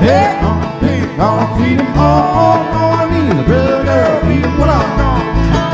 bet gonna feed them all I need a pretty girl, feed them what I'm gone.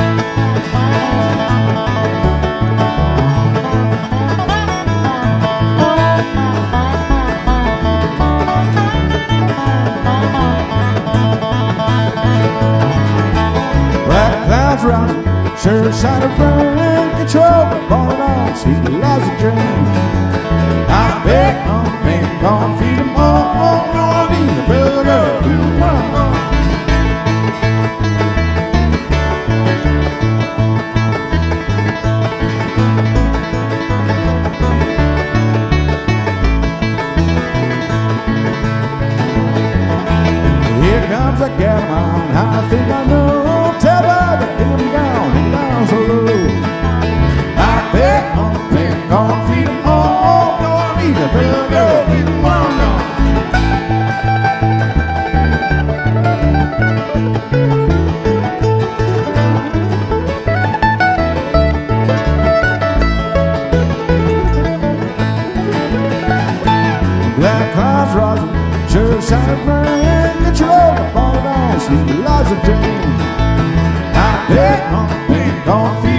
Black clouds rising, sure side of burning control, ball it on, sweet loves a dream. I bet gonna feed them all I need a pretty girl, feed them what I'm gone. Here comes a gal of mine, I think I know. Tell her that him down so low. I bet gonna feed them all. Gonna need a pretty girl, feed them what I'm gone. Black clouds rising, sure shining burning control, fall it on, sweet loves of Jane. I bet gonna feed